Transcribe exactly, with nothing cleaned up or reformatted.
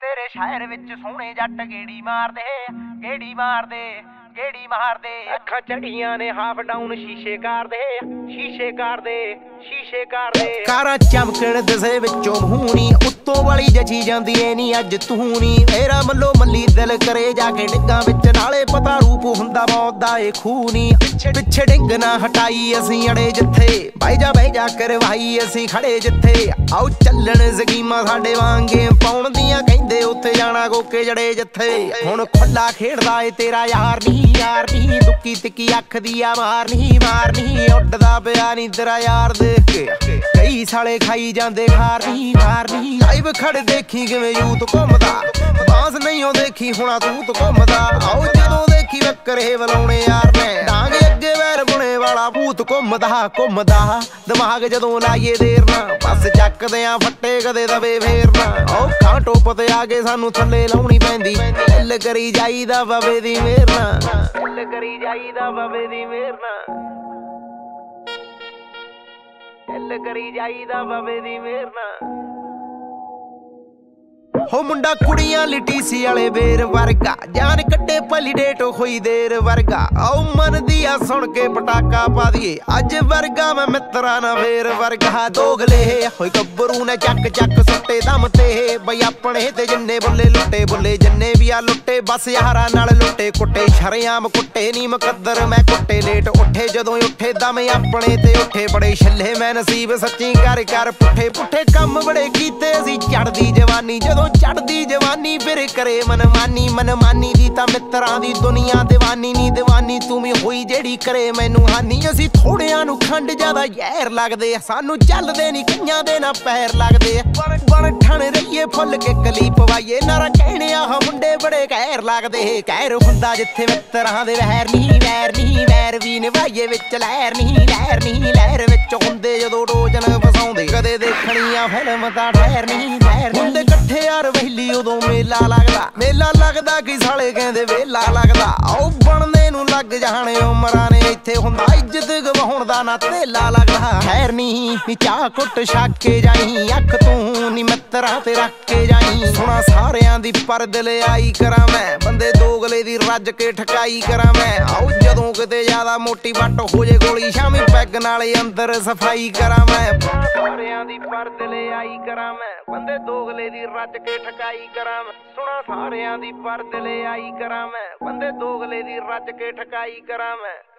तेरे शहर विच सोहणे जट गेड़ी मारदे गेड़ी मारदे गेड़ी मारदे अखां चढ़ियां ने हाफ डाउन शीशे करदे शीशे करदे शीशे करदे कारां चमकण दसे विचों भूनी उत्तों वाली जची जांदी ऐ नी अज तू नी मेरा मल्लो मल्ली दिल करे जाके डिग्गां विच नाले पता रूप हुंदा मौत दा ए खूनी पिछे डिंग ना हटाई असीं अड़े जिथे बाई जा बाई जा करवाई असीं खड़े जिथे आओ चलण स्कीमां साडे वांगे पाउण दियां कहिंदे उत्थे जाना गोके जड़े जिथे हुण खुला खेडदा ए तेरा यार नी यार नी दुक्की तिक्की अख दिया मारनी मारनी उड्डदा पिया नी तेरा यार देख के कई साले खाई जांदे खारनी खारनी लाइव खड़ देखी किवें यूथ घुमदा बांस नहीं हो देखी हुणा तूत घुमदा आओ जदों देखी वक्करे वलाउणे यार ने डांगे अगे वैर बुणे वाला भूत घुमदा घुमदा दिमाग जदों लाइए देर ना बस चकदे आ फट्टे कदे दवे फेरना ओ खां टोप ते आगे सानू थल्ले लाउणी पैंदी दिल करी जाईदा बाबे दी मेहर ना दिल करी जाईदा बाबे दी मेहर ना दिल करी जाईदा बाबे दी मेहर ना हो मुंडा कुड़ियां लिटीसी वाले बेर वर्गा जान कट्टे भली डेट होई देर वर्गा आओ मन दिया सुन के पटाका पा दिए अज वर्गा मैं मित्रा ना वेर वर्गा दोगले होई गब्बरू ने चक चक सुट्टे दम ते बई अपने ते जिन्ने बुल्ले लुट्टे बुल्ले जिन्ने भी आ लुट्टे बस यारा नाल लुट्टे कुट्टे शरियाम कुट्टे नी मुकद्दर मैं कुट्टे लेट उठे जदों उठे दम अपने ते उठे बड़े छल्ले मैं नसीब सच्ची कर कर पुठे पुठे कम बड़े कीते असी चढ़दी जवानी जदों चढ़दी जवानी फिर करे मनमानी मनमानी दी तां मित्रां दी दुनिया दीवानी नी दीवानी तू भी होई जेड़ी करे मैनू हानी असी थोड़ियां नू खंड ज्यादा जहर लगदे सानू चलदे नी कईयां दे ना पैर लगदे बन ठण रहीए फुल के कली पवाईए नारा कहणे आ मुंडे बड़े कहर लगदे कहर हुंदा जिथे मित्रां दे वैर नी वैर नी वैर भी निभाईए विच लहर नी लहर नी लहर विच हुंदे जदों डोजन फसाउंदे कदे देखणियां फिल्म तां ठहर नी ठहर हुंदे इकट्ठे यार वैली उदों मेला लगदा मेला लगदा कि साले कहंदे वेला लगदा आओ बनदे नू लग जाणे उमरां ने इत्थे हुंदा इज्जत गवाउण दा ना तेला लगदा खैर नी नी चाह कुट छक के जाई अख तू नी मित्रा ते रख के जाई सुना सारियां दी पर दिल आई करां मैं बंदे दोगले दी रज के ठकाई करां मैं आओ जदों किते ज्यादा मोटी वट हो जे गोली शामी पैग नाले अंदर सफाई करां मैं सारियां दी पर दिल आई करां मैं बंदे दोगले दी रज के ठकाई करां मैं सुना सारियां दी पर दिल आई करां मैं बंदे दोगले दी रज के ठकाई करां मैं।